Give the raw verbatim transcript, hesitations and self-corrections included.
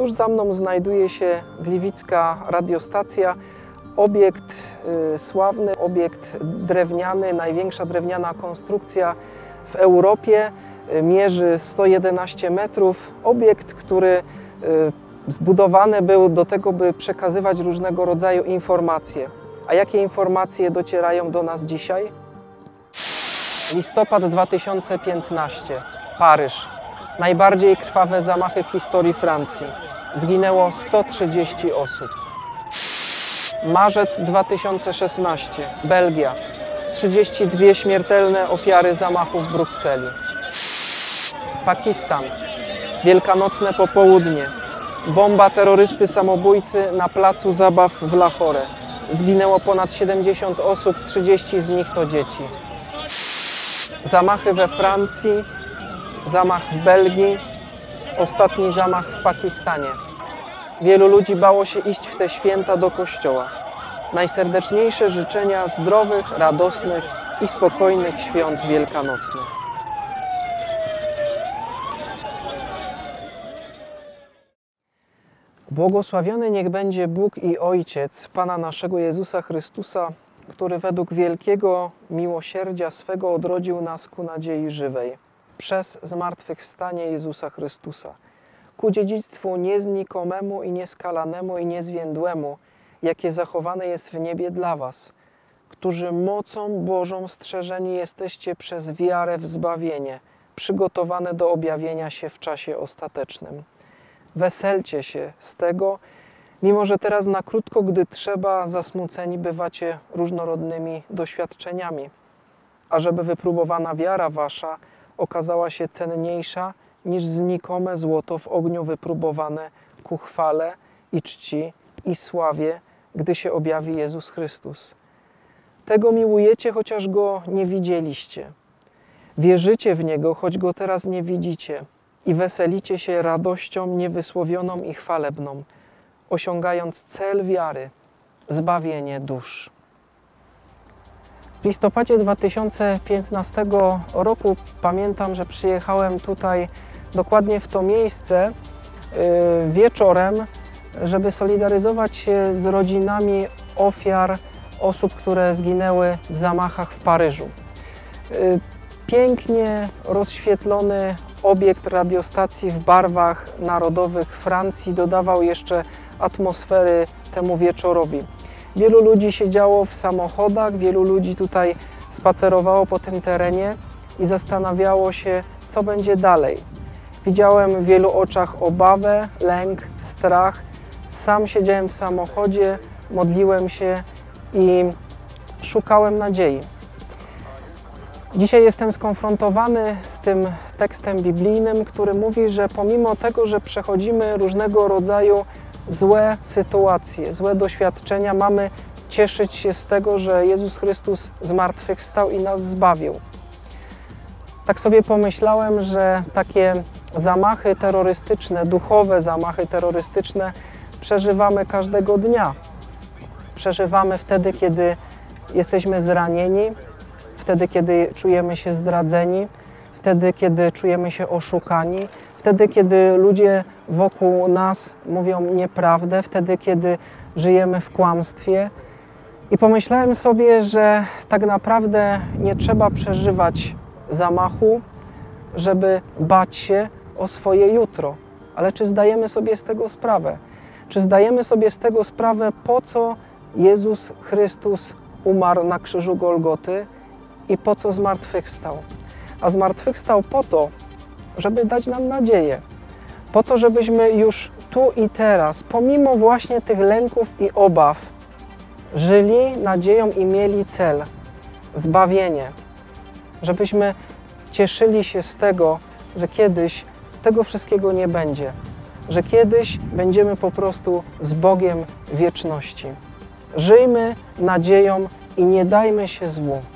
Tuż za mną znajduje się gliwicka radiostacja, obiekt y, sławny, obiekt drewniany, największa drewniana konstrukcja w Europie, y, mierzy sto jedenaście metrów. Obiekt, który y, zbudowany był do tego, by przekazywać różnego rodzaju informacje. A jakie informacje docierają do nas dzisiaj? Listopad dwa tysiące piętnasty. Paryż. Najbardziej krwawe zamachy w historii Francji. Zginęło sto trzydzieści osób. Marzec dwa tysiące szesnasty. Belgia. trzydzieści dwie śmiertelne ofiary zamachu w Brukseli. Pakistan. Wielkanocne popołudnie. Bomba terrorysty samobójcy na placu zabaw w Lahore. Zginęło ponad siedemdziesiąt osób, trzydzieści z nich to dzieci. Zamachy we Francji, zamach w Belgii, ostatni zamach w Pakistanie. Wielu ludzi bało się iść w te święta do kościoła. Najserdeczniejsze życzenia zdrowych, radosnych i spokojnych świąt wielkanocnych. Błogosławiony niech będzie Bóg i Ojciec Pana naszego Jezusa Chrystusa, który według wielkiego miłosierdzia swego odrodził nas ku nadziei żywej, przez zmartwychwstanie Jezusa Chrystusa, ku dziedzictwu nieznikomemu i nieskalanemu i niezwiędłemu, jakie zachowane jest w niebie dla was, którzy mocą Bożą strzeżeni jesteście przez wiarę w zbawienie, przygotowane do objawienia się w czasie ostatecznym. Weselcie się z tego, mimo że teraz na krótko, gdy trzeba, zasmuceni bywacie różnorodnymi doświadczeniami, ażeby wypróbowana wiara wasza okazała się cenniejsza niż znikome złoto w ogniu wypróbowane ku chwale i czci i sławie, gdy się objawi Jezus Chrystus. Tego miłujecie, chociaż Go nie widzieliście. Wierzycie w Niego, choć Go teraz nie widzicie i weselicie się radością niewysłowioną i chwalebną, osiągając cel wiary, zbawienie dusz. W listopadzie dwa tysiące piętnastego roku pamiętam, że przyjechałem tutaj dokładnie w to miejsce yy, wieczorem, żeby solidaryzować się z rodzinami ofiar osób, które zginęły w zamachach w Paryżu. Yy, pięknie rozświetlony obiekt radiostacji w barwach narodowych Francji dodawał jeszcze atmosfery temu wieczorowi. Wielu ludzi siedziało w samochodach, wielu ludzi tutaj spacerowało po tym terenie i zastanawiało się, co będzie dalej. Widziałem w wielu oczach obawę, lęk, strach. Sam siedziałem w samochodzie, modliłem się i szukałem nadziei. Dzisiaj jestem skonfrontowany z tym tekstem biblijnym, który mówi, że pomimo tego, że przechodzimy różnego rodzaju złe sytuacje, złe doświadczenia, mamy cieszyć się z tego, że Jezus Chrystus zmartwychwstał i nas zbawił. Tak sobie pomyślałem, że takie zamachy terrorystyczne, duchowe zamachy terrorystyczne przeżywamy każdego dnia. Przeżywamy wtedy, kiedy jesteśmy zranieni, wtedy, kiedy czujemy się zdradzeni, wtedy, kiedy czujemy się oszukani, wtedy, kiedy ludzie wokół nas mówią nieprawdę, wtedy, kiedy żyjemy w kłamstwie. I pomyślałem sobie, że tak naprawdę nie trzeba przeżywać zamachu, żeby bać się o swoje jutro. Ale czy zdajemy sobie z tego sprawę? Czy zdajemy sobie z tego sprawę, po co Jezus Chrystus umarł na krzyżu Golgoty i po co zmartwychwstał? A zmartwychwstał po to, żeby dać nam nadzieję. Po to, żebyśmy już tu i teraz, pomimo właśnie tych lęków i obaw, żyli nadzieją i mieli cel, zbawienie. Żebyśmy cieszyli się z tego, że kiedyś tego wszystkiego nie będzie. Że kiedyś będziemy po prostu z Bogiem w wieczności. Żyjmy nadzieją i nie dajmy się złu.